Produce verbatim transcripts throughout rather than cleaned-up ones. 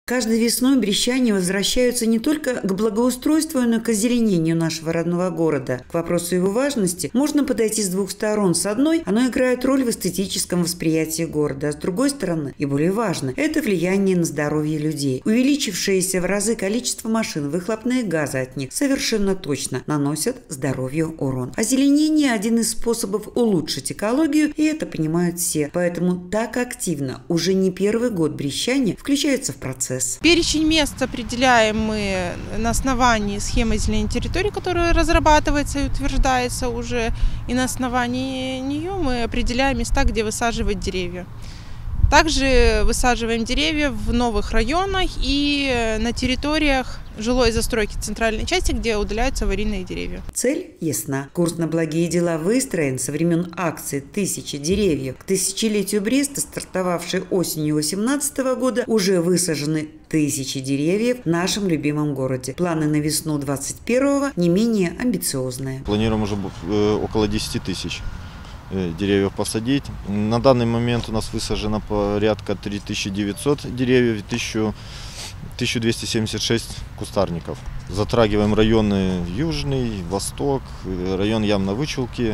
Каждой весной брестчане возвращаются не только к благоустройству, но и к озеленению нашего родного города. К вопросу его важности можно подойти с двух сторон. С одной, оно играет роль в эстетическом восприятии города, а с другой стороны, и более важно, это влияние на здоровье людей. Увеличившееся в разы количество машин, выхлопные газы от них совершенно точно наносят здоровью урон. Озеленение – один из способов улучшить экологию, и это понимают все. Поэтому так активно уже не первый год брестчане включаются в процесс. Перечень мест определяем мы на основании схемы озеленения территории, которая разрабатывается и утверждается уже. И на основании нее мы определяем места, где высаживать деревья. Также высаживаем деревья в новых районах и на территориях жилой застройки центральной части, где удаляются аварийные деревья. Цель ясна. Курс на благие дела выстроен со времен акции «Тысяча деревьев». К тысячелетию Бреста, стартовавшей осенью две тысячи восемнадцатого года, уже высажены тысячи деревьев в нашем любимом городе. Планы на весну двадцать первого не менее амбициозные. Планируем уже около десяти тысяч деревьев посадить. На данный момент у нас высажено порядка три тысячи девятьсот деревьев и тысяча двести семьдесят шесть кустарников. Затрагиваем районы Южный, Восток, район Ямно-Вычулки,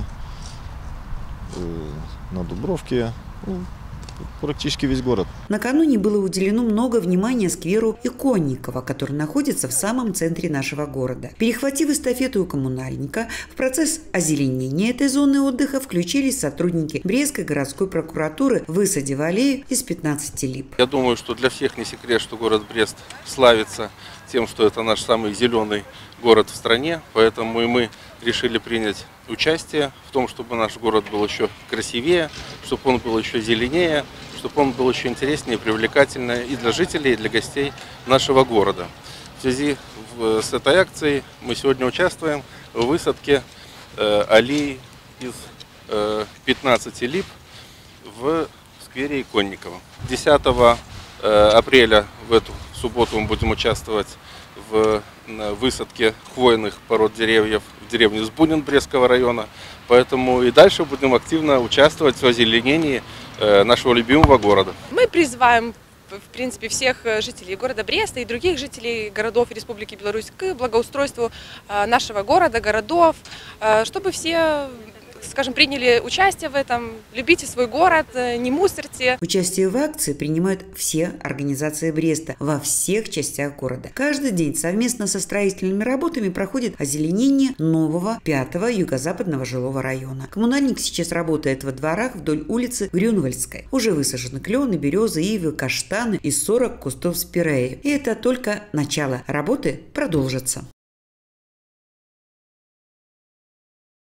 на Дубровке. Практически весь город. Накануне было уделено много внимания скверу Иконникова, который находится в самом центре нашего города. Перехватив эстафету у коммунальника, в процесс озеленения этой зоны отдыха включились сотрудники Брестской городской прокуратуры, высадив аллею из пятнадцати лип. Я думаю, что для всех не секрет, что город Брест славится тем, что это наш самый зеленый город в стране, поэтому и мы решили принять участие в том, чтобы наш город был еще красивее, чтобы он был еще зеленее, чтобы он был еще интереснее, привлекательнее и для жителей, и для гостей нашего города. В связи с этой акцией мы сегодня участвуем в высадке э, аллей из э, пятнадцати лип в сквере Иконникова. десятого апреля в эту субботу мы будем участвовать в высадке хвойных пород деревьев в деревне Сбунин Брестского района. Поэтому и дальше будем активно участвовать в озеленении нашего любимого города. Мы призываем, в принципе, всех жителей города Бреста и других жителей городов Республики Беларусь к благоустройству нашего города, городов, чтобы все, скажем, приняли участие в этом. Любите свой город, не мусорьте. Участие в акции принимают все организации Бреста во всех частях города. Каждый день совместно со строительными работами проходит озеленение нового пятого юго-западного жилого района. Коммунальник сейчас работает во дворах вдоль улицы Грюнвальдской. Уже высажены клены, березы, ивы, каштаны и сорок кустов спиреи. И это только начало. Работы продолжатся.